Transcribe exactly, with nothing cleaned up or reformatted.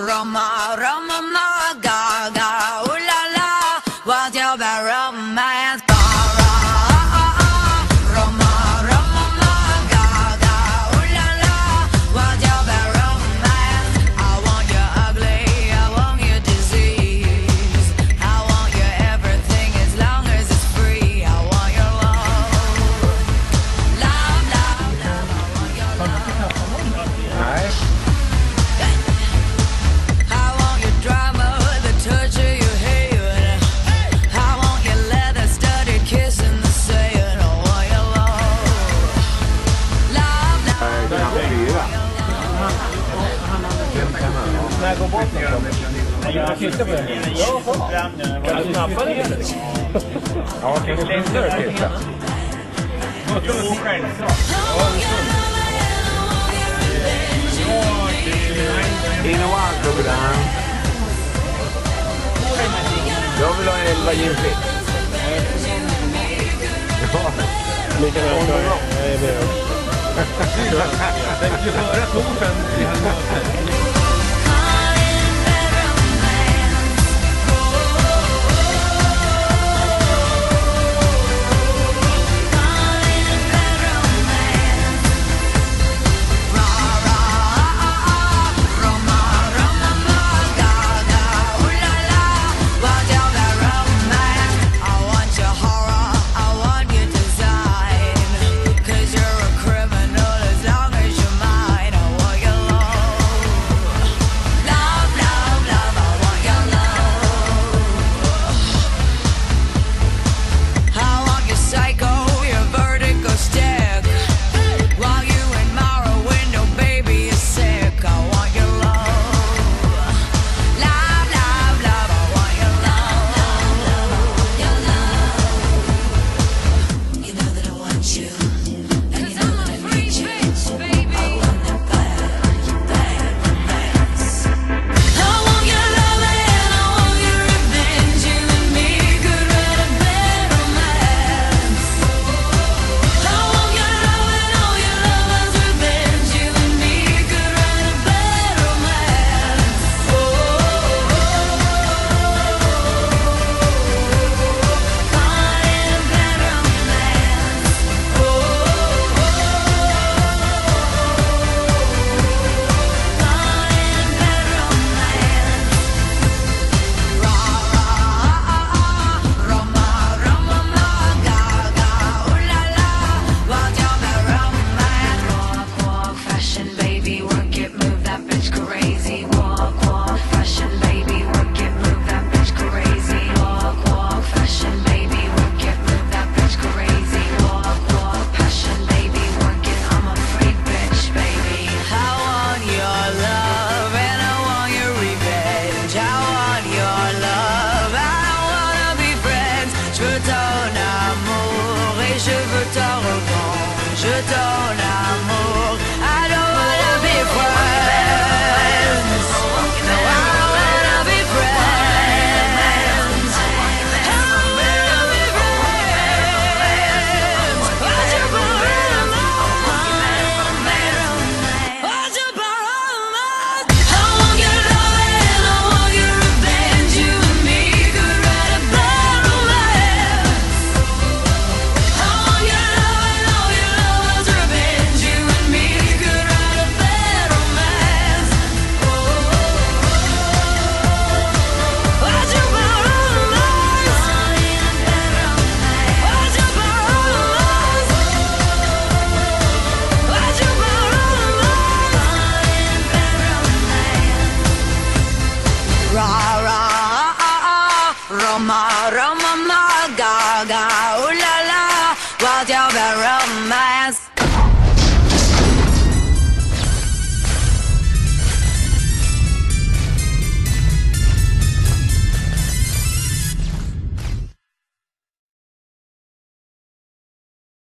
Roma, Roma, ma, ga, ga, ooh la la, what's your bad romance? När går bort jag tittar på det. Kan du snappa det lite? Ja, kan du längre och titta? Jo, självklart. In och allt och där. Jag vill ha elva gin-fritt. Ja. Lika väl så jag är med. Jag tänkte höra tofen i hans je donne amour. I don't wanna be friends. No, I don't wanna be friends. I don't wanna be friends. What's your problem? What's your problem? I want your love and I want your revenge. You and me could write a bad romance. I want your love and all your love's revenge. You and me could write a bad romance. What's your problem? What's your problem? What's your problem? Ra ra Roma Roma ma ga ga ooh la la, what's your bad romance?